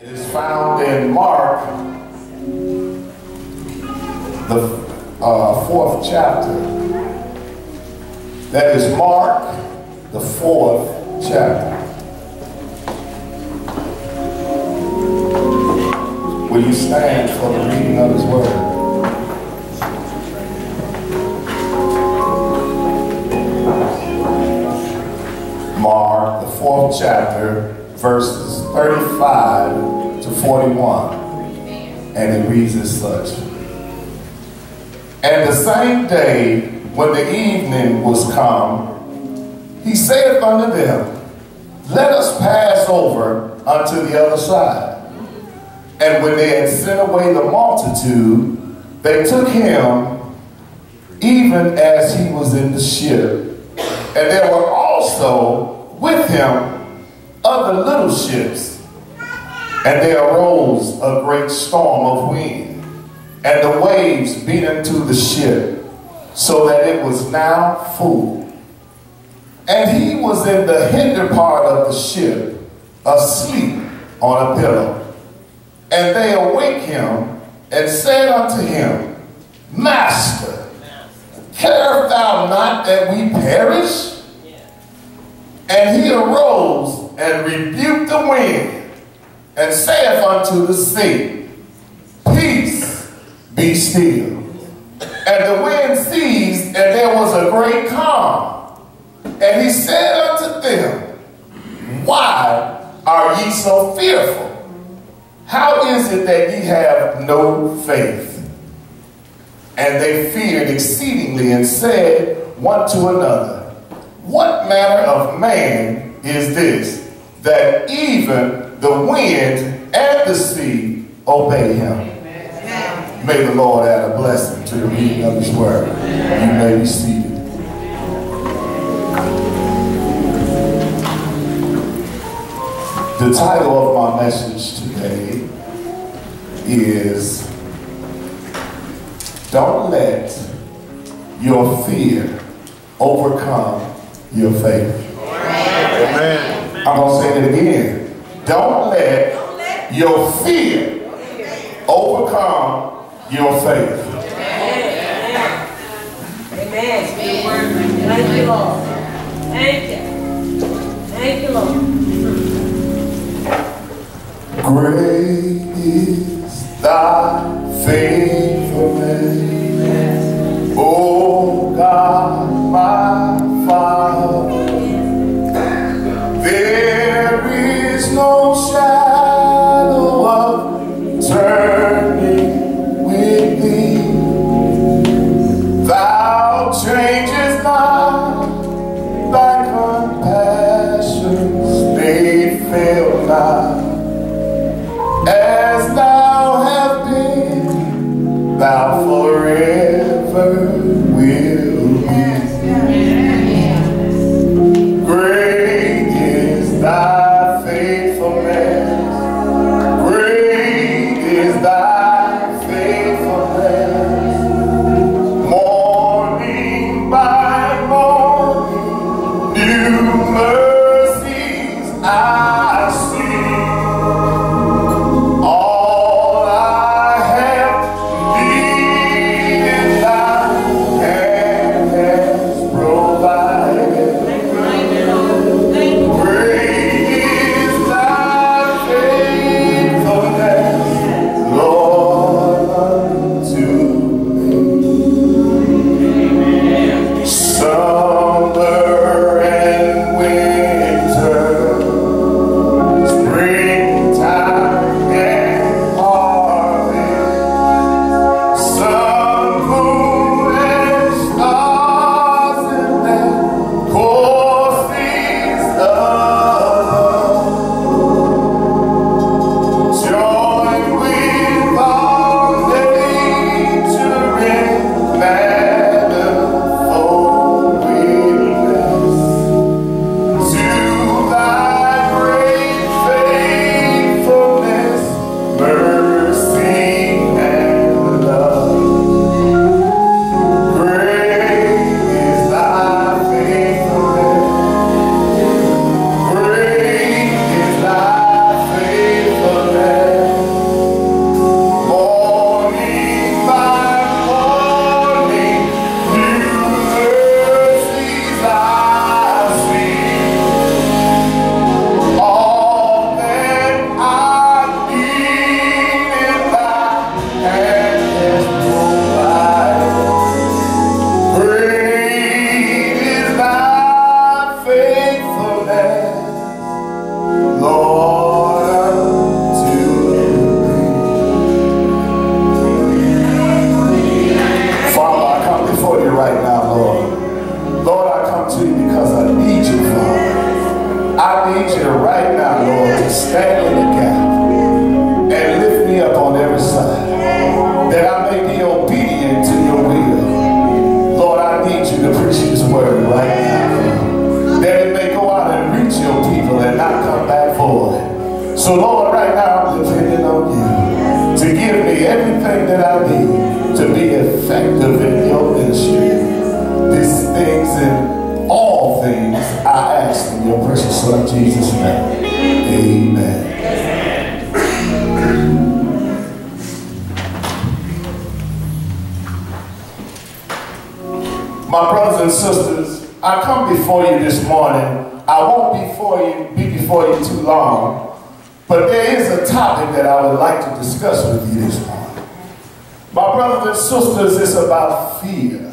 is found in Mark, the fourth chapter. That is Mark, the fourth chapter. Will you stand for the reading of his word? Mark, the fourth chapter, verses 35 to 41. And it reads as such. And the same day, when the evening was come, he saith unto them, Let us pass over unto the other side. And when they had sent away the multitude, they took him even as he was in the ship. And there were also with him other little ships. And there arose a great storm of wind, and the waves beat into the ship, so that it was now full. And he was in the hinder part of the ship, asleep on a pillow. And they awake him, and said unto him, Master, carest thou not that we perish? And he arose and rebuked the wind, and saith unto the sea, Peace, be still. And the wind ceased, and there was a great calm. And he said unto them, Why are ye so fearful? How is it that ye have no faith? And they feared exceedingly, and said one to another, What manner of man is this, that even the wind and the sea obey him? Amen. May the Lord add a blessing to the reading of his word. You may be seated. The title of my message today is Don't Let Your Fear Overcome Your Faith. Amen. I'm going to say it again. Don't let your fear overcome your faith. Amen. Thank you, Lord. Thank you. Thank you, Lord. Great is thy faithfulness, O God, my Father. There is no shadow of turning with thee. Thou changest not, thy compassions, they fail not. As thou hast been, thou forever will be. Great is thy faithfulness. Great is thy faithfulness. Morning by morning, new mercies I see. All I have needed So Lord, right now I'm depending on you to give me everything that I need to be effective in your ministry. These things and all things I ask in your precious Son Jesus' name. Amen. My brothers and sisters, I come before you this morning. I won't be before you too long, but there is a topic that I would like to discuss with you this morning. My brothers and sisters, it's about fear.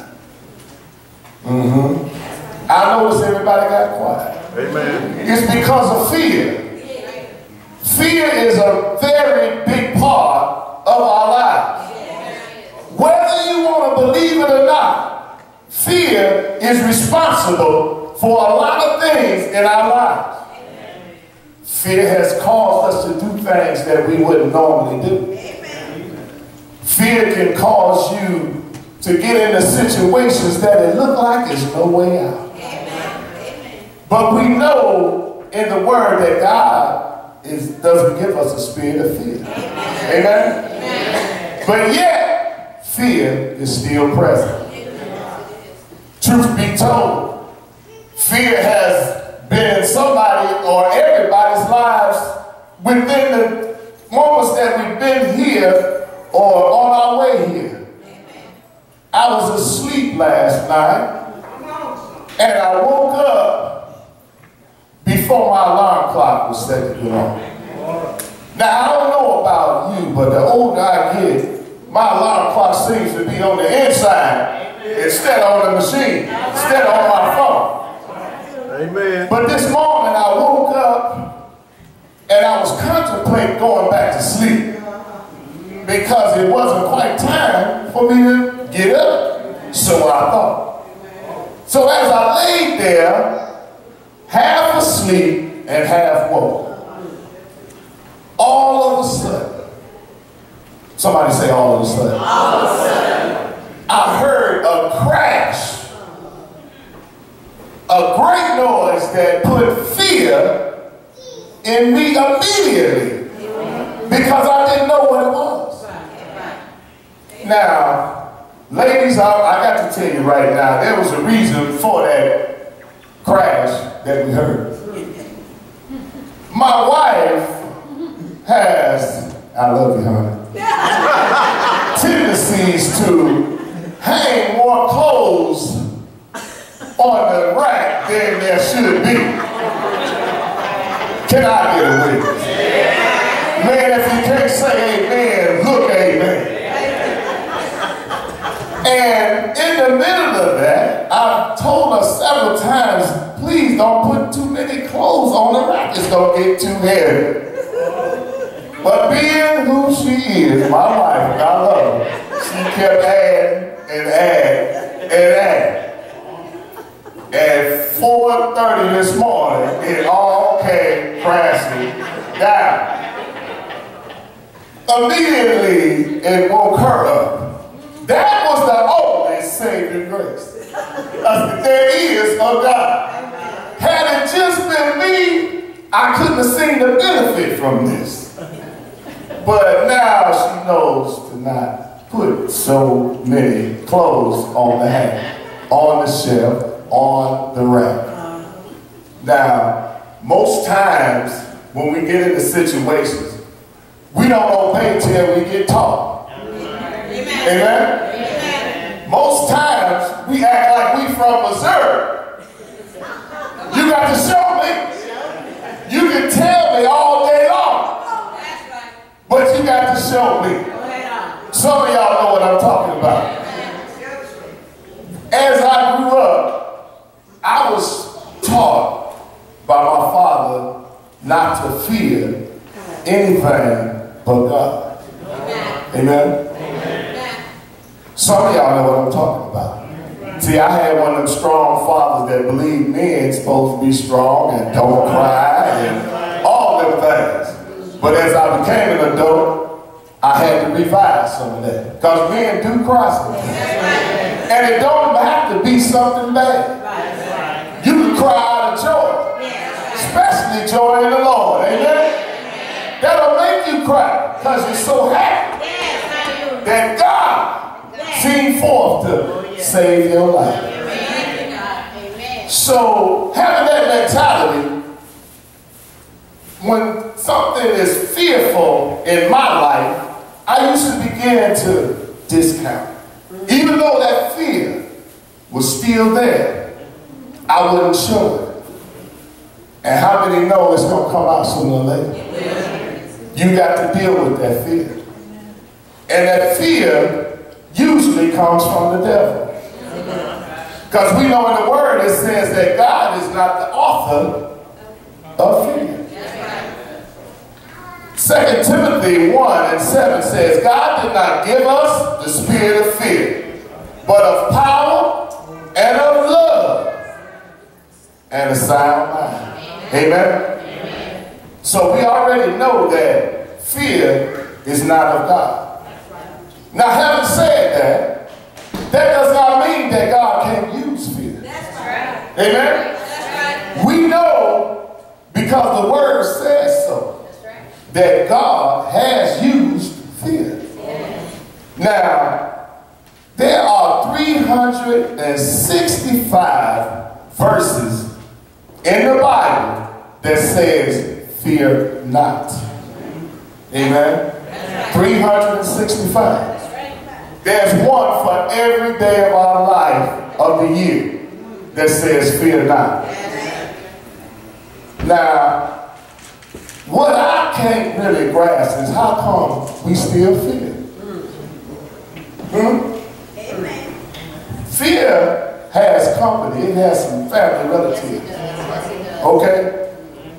I noticed everybody got quiet. Amen. It's because of fear. Fear is a very big part of our lives. Whether you want to believe it or not, fear is responsible for a lot of things in our lives. Fear has caused us to do things that we wouldn't normally do. Fear can cause you to get into situations that it look like there's no way out. But we know in the Word that God doesn't give us a spirit of fear. Amen? But yet, fear is still present. Truth be told, fear has been in somebody or everybody's lives within the moments that we've been here or on our way here. I was asleep last night and I woke up before my alarm clock was set to go on. Now I don't know about you, but the older I get, my alarm clock seems to be on the inside instead of on the machine, instead of on my phone. Amen. But this morning I woke up and I was contemplating going back to sleep because it wasn't quite time for me to get up. So I thought. So as I laid there, half asleep and half woke, all of a sudden, somebody say all of a sudden. All of a sudden. I heard a crash, a great noise that put fear in me immediately because I didn't know what it was. Now, ladies, I got to tell you right now, there was a reason for that crash that we heard. My wife has, I love you, honey, tendencies to hang more clothes on the rack than there should be. Can I get a witness? Man, if you can't say amen, look amen. And in the middle of that, I've told her several times, please don't put too many clothes on the rack. It's going to get too heavy. But being who she is, my wife, and I love her, she kept adding and adding and adding. At 4:30 this morning, it all came crashing down. Immediately, it woke her up. That was the only saving grace. There is a God. Had it just been me, I couldn't have seen the benefit from this. But now she knows to not put so many clothes on the hanger, on the shelf, on the rack. Now, most times when we get into situations, we don't obey till we get taught. Amen. Amen? Most times we act like we from Missouri. You got to show me. You can tell me all day long, but you got to show me. Some of y'all know what I'm talking about. As I grew up, I was taught by my father not to fear anything but God. Amen? Some of y'all know what I'm talking about. See, I had one of them strong fathers that believed men supposed to be strong and don't cry and all them things. But as I became an adult, I had to revise some of that. Because men do cry sometimes. And it don't have to be something bad. You can cry out of joy. Especially joy in the Lord. Amen? so happy that God seen forth to save your life. So having that mentality, when something is fearful in my life, I used to begin to discount. Even though that fear was still there, I wouldn't show it. And how many know it's going to come out sooner or later? You got to deal with that fear. And that fear usually comes from the devil. Because we know in the Word it says that God is not the author of fear. 2 Timothy 1:7 says, God did not give us the spirit of fear, but of power and of love and a sound mind. Amen? So we already know that fear is not of God. Now, having said that, that does not mean that God can't use fear. That's right. Amen? That's right. We know because the Word says so. That God has used fear. Yes. Now, there are 365 verses in the Bible that says, fear not. Amen? Right. 365. There's one for every day of our life of the year that says, fear not. Now, what I can't really grasp is how come we still fear. Amen. Fear has company. It has some family relatives. Okay?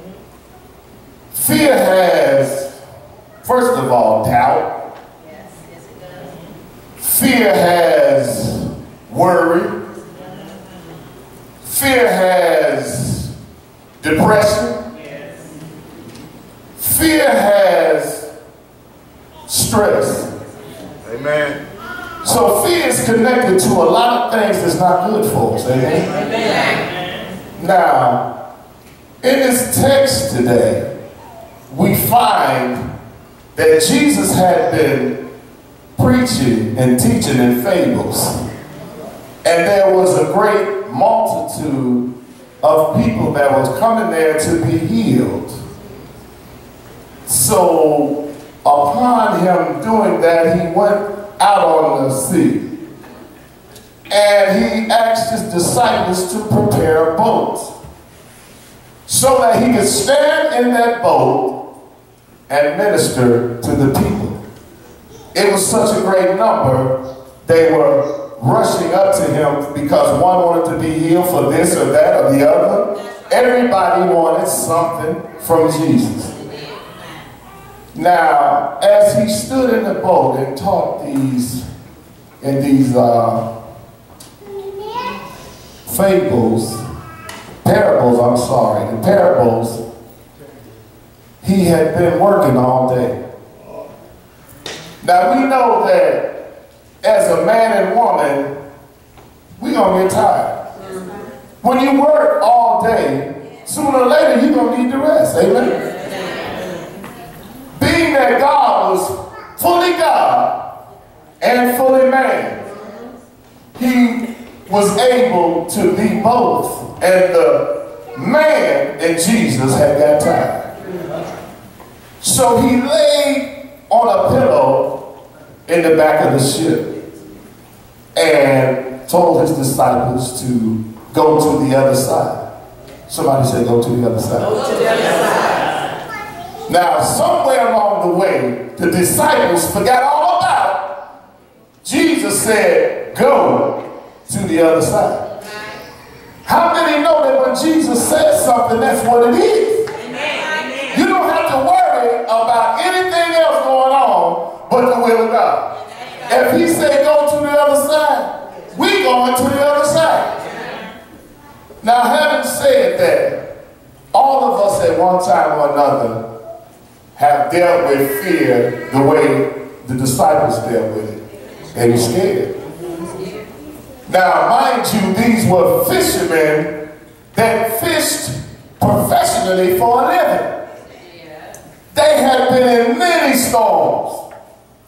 Fear has, first of all, doubt. Fear has worry. Fear has depression. Fear has stress. Amen. So fear is connected to a lot of things that's not good for us. Amen. Amen. Now, in this text today, we find that Jesus had been preaching and teaching in fables. And there was a great multitude of people that was coming there to be healed. So, upon him doing that, he went out on the sea. And he asked his disciples to prepare a boat so that he could stand in that boat and minister to the people. It was such a great number, they were rushing up to him because one wanted to be healed for this or that or the other. Everybody wanted something from Jesus. Now, as he stood in the boat and taught these parables, he had been working all day. Now, we know that as a man and woman, we're going to get tired. When you work all day, sooner or later, you're going to need to rest. Amen? Being that God was fully God and fully man, he was able to be both. And the man in Jesus had got tired. So he laid on a pillow in the back of the ship and told his disciples to go to the other side. Somebody said, go to the other side. Go to the other side. Now, somewhere along the way, the disciples forgot all about it. Jesus said, go to the other side. How many know that when Jesus says something, that's what it is? Amen. You don't have to worry about anything else going on but the will of God. If he said go to the other side, we going to the other side. Now, having said that, all of us at one time or another have dealt with fear the way the disciples dealt with it. They were scared. Now, mind you, these were fishermen that fished professionally for a living. They had been in many storms.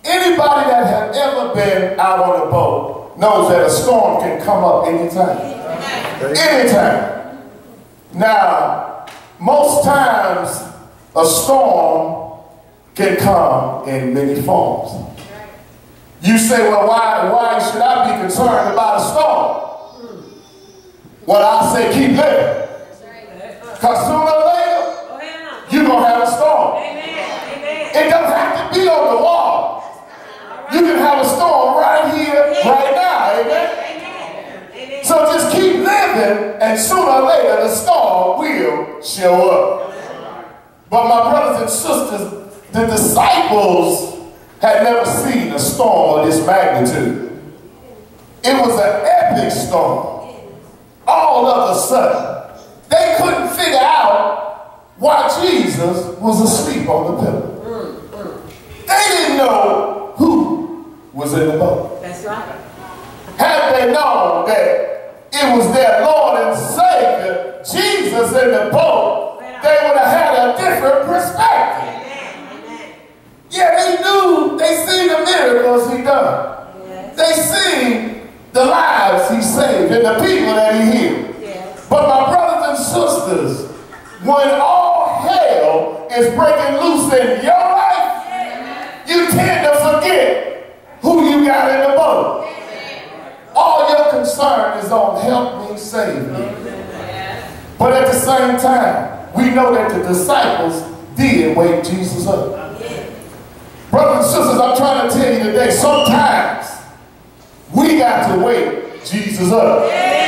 Anybody that has ever been out on a boat knows that a storm can come up anytime. Anytime. Now, most times a storm can come in many forms. You say, well, why should I be concerned about a storm? Well, I say keep living. Because sooner or later, you're going to have a storm. It doesn't have to be on the wall. You can have a storm right here, right now. Amen? So just keep living, and sooner or later, the storm will show up. But my brothers and sisters, the disciples had never seen a storm of this magnitude. It was an epic storm. All of a sudden, they couldn't figure out why Jesus was asleep on the pillow. They didn't know who was in the boat. That's right. Had they known that it was their Lord and Savior, Jesus, in the boat, they would have had a different perspective. Yeah, they knew, they seen the miracles he done. Yes. They seen the lives he saved and the people that he healed. Yes. But my brothers and sisters, when all hell is breaking loose in your life, you tend to forget who you got in the boat. All your concern is on help me, save me. But at the same time, we know that the disciples did wake Jesus up. Brothers and sisters, I'm trying to tell you today, sometimes we got to wake Jesus up.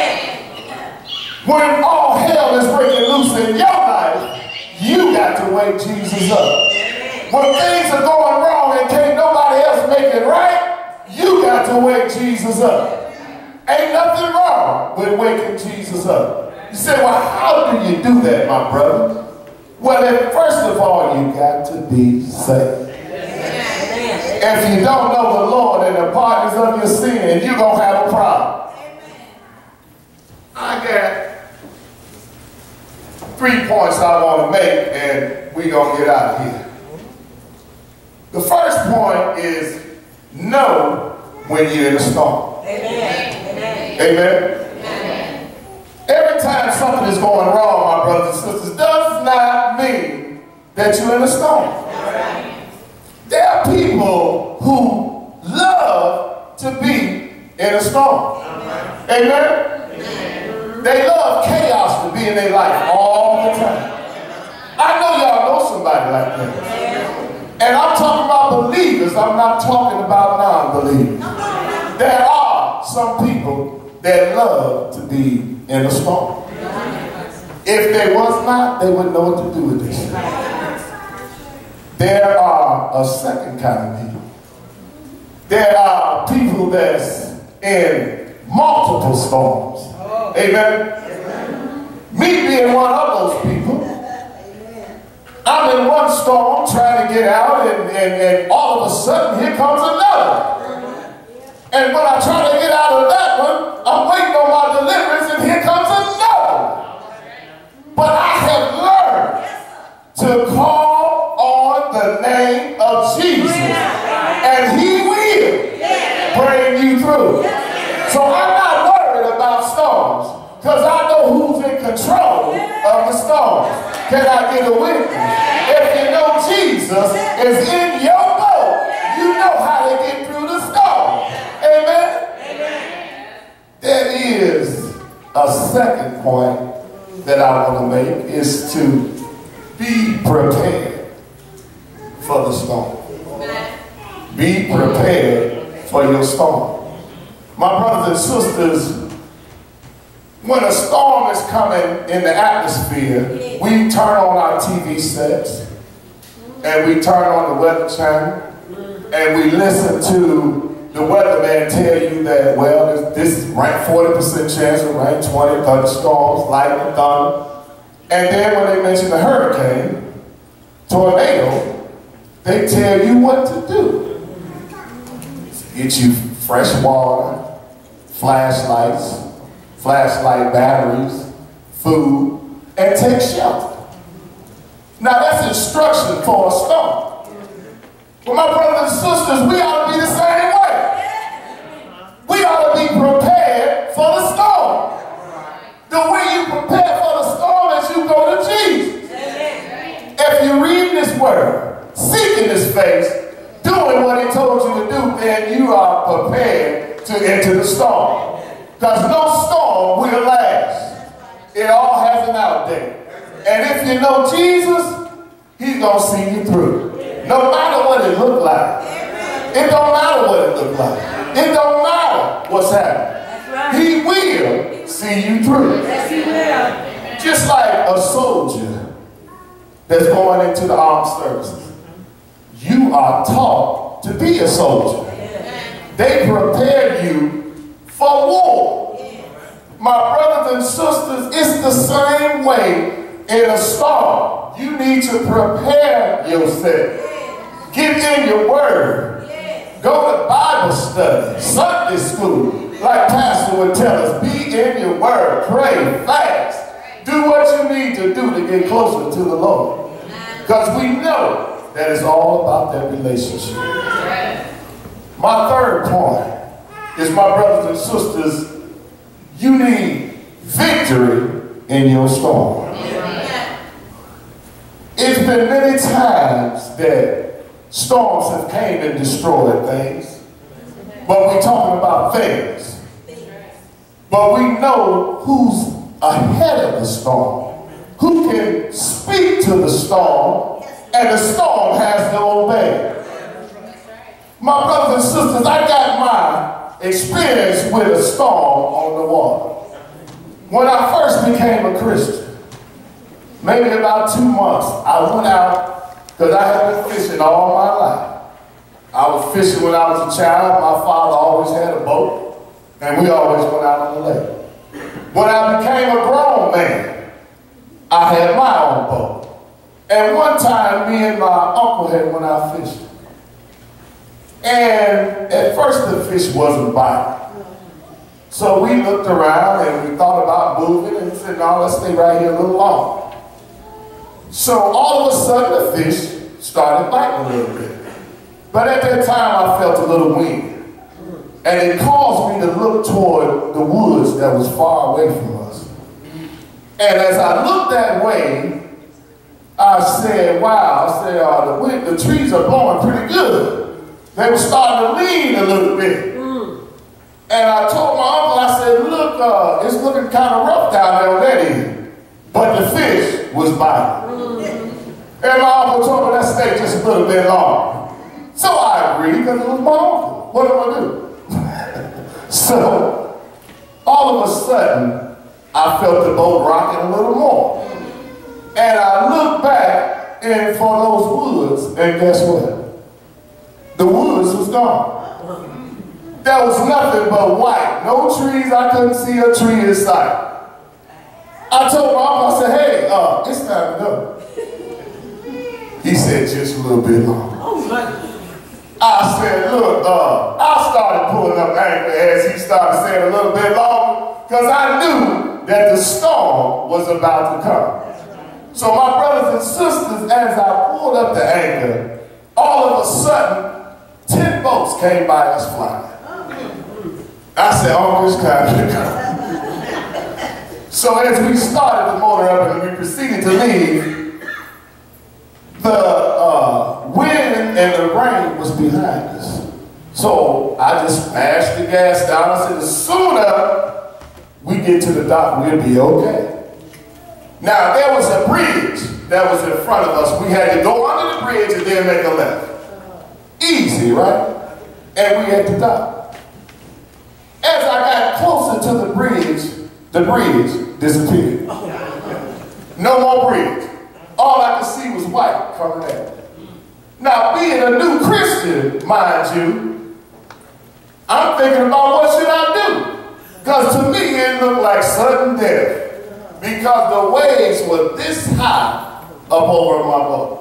When all hell is breaking loose in your life, you got to wake Jesus up. When things are going wrong and can't nobody else make it right, you got to wake Jesus up. Ain't nothing wrong with waking Jesus up. You say, well, how do you do that, my brother? Well, then, first of all, you got to be saved. If you don't know the Lord and the pardons of your sin, you're going to have a problem. I got 3 points I want to make, and we're going to get out of here. The first point is know when you're in a storm. Amen. Amen. Amen. Every time something is going wrong, my brothers and sisters, does not mean that you're in a storm. There are people who love to be in a storm. Amen? Amen? They love chaos to be in their life all the time. I know y'all know somebody like that. And I'm talking about believers. I'm not talking about non-believers. There are some people that love to be in a storm. If they was not, they wouldn't know what to do with this. There are a second kind of people. There are people that's in multiple storms. Amen? Me being one of those people. I'm in one storm trying to get out, and all of a sudden, here comes another. And when I try to get out of that one, I'm waiting on my deliverance, and here comes another. But I have learned to call on the name of Jesus, and he will bring you through. So I'm not worried about storms, because I know who's in control of the storms. Can I get a witness? If you know Jesus is in your boat, you know how to get through the storm. Amen? Amen. There is a second point that I want to make, is to be prepared for the storm. Be prepared for your storm. My brothers and sisters, when a storm is coming in the atmosphere, we turn on our TV sets, and we turn on the weather channel, and we listen to the weatherman tell you that, well, this is rain, 40% chance of rain, 20 thunderstorms, lightning, thunder. And then when they mention the hurricane, tornado, they tell you what to do. Get you fresh water, flashlights, flashlight batteries, food, and take shelter. Now that's instruction for a storm. Well, my brothers and sisters, we ought to be the same way. We ought to be prepared for the storm. The way you prepare for the storm is you go to Jesus. If you read this word, seeking his face, doing what he told you to do, then you are prepared to enter the storm. Because no storm will last. It all has an out date. And if you know Jesus, he's going to see you through. No matter what it look like. It don't matter what it look like. It don't matter what's happening. He will see you through. Just like a soldier that's going into the armed services. You are taught to be a soldier. They prepare you for war. My brothers and sisters, it's the same way in a storm. You need to prepare yourself. Get in your word. Go to Bible study, Sunday school. Like Pastor would tell us, be in your word, pray, fast. Do what you need to do to get closer to the Lord. Because we know that it's all about that relationship. My third point is, my brothers and sisters, you need victory in your storm. It's been many times that storms have came and destroyed things, but we're talking about things. But we know who's ahead of the storm, who can speak to the storm, and the storm has to obey. My brothers and sisters, I got my experience with a storm on the water. When I first became a Christian, maybe about 2 months, I went out, because I had been fishing all my life. I was fishing when I was a child. My father always had a boat, and we always went out on the lake. When I became a grown man, I had my own boat. And one time, me and my uncle had went out fishing. And at first, the fish wasn't biting. So we looked around and we thought about moving and said, no, let's stay right here a little longer. So all of a sudden, the fish started biting a little bit. But at that time, I felt a little wind. And it caused me to look toward the woods that was far away from us. And as I looked that way, I said, wow, I said, the trees are blowing pretty good. They were starting to lean a little bit. And I told my uncle, I said, look, it's looking kind of rough down there on that end. But the fish was biting. And my uncle told me, let's stay just a little bit longer. So I agreed, because it was my uncle. What am I do? So, all of a sudden, I felt the boat rocking a little more. And I looked back for those woods, and guess what? The woods was gone. There was nothing but white. No trees. I couldn't see a tree in sight. I told my uncle, I said, hey, it's time to go. He said, just a little bit longer. I said, look, I started pulling up anchor as he started saying a little bit longer, because I knew that the storm was about to come. So my brothers and sisters, as I pulled up the anchor, all of a sudden, 10 boats came by us flying. I said, oh, it's time to come. So as we started the motor up and we proceeded to leave, the wind and the rain was behind us. So I just smashed the gas down. I said, as soon as we get to the dock, we'll be okay. Now, there was a bridge that was in front of us. We had to go under the bridge and then make a left. Easy, right? And we had to dock. As I got closer to the bridge disappeared. No more bridge. All I could see was white coming at me. Now, being a new Christian, mind you, I'm thinking about what should I do? Because to me, it looked like sudden death. Because the waves were this high up over my boat.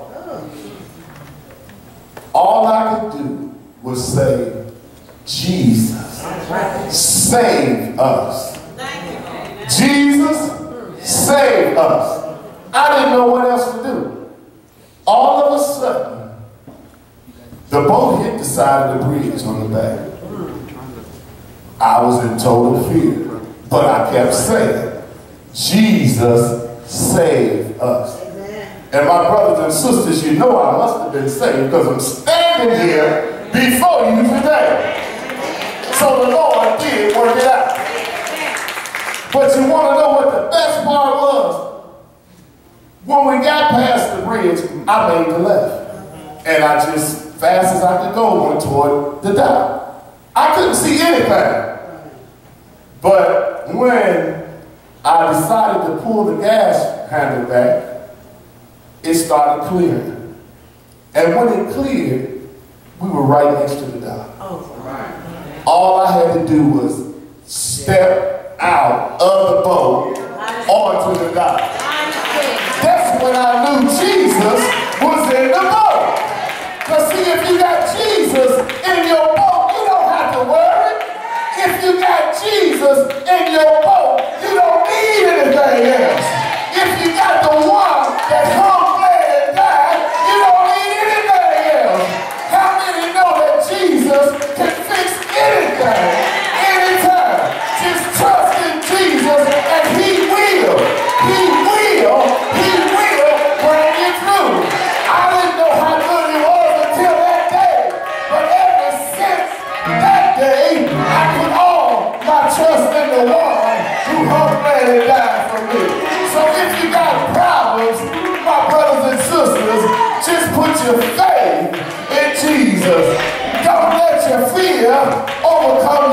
All I could do was say, Jesus, save us. Jesus, save us. I didn't know what else to do. All of a sudden, the The boat hit the side of the bridge on the back. I was in total fear, but I kept saying, Jesus saved us. And my brothers and sisters, you know I must have been saved because I'm standing here before you today. So the Lord did work it out. But you want to know what the best part was? When we got past the bridge, I made the left. And I just, fast as I could go, went toward the dock. I couldn't see anything. But when I decided to pull the gas handle back, it started clearing. And when it cleared, we were right next to the dock. All I had to do was step out of the boat onto the dock. That's when I knew Jesus was in the boat. Because see, if you got Jesus in your boat, you don't have to worry. If you got Jesus in your boat, you don't need anything else. If you got the one that hung there and died, you don't need anything else. How many know that Jesus can fix anything, anytime? Just trust in Jesus and He will bring you through. I didn't know how good He was until that day, but ever since that day, I put all my trust in the one who hung there and died for me. So if you got problems, my brothers and sisters, just put your faith in Jesus. Don't let your fear overcome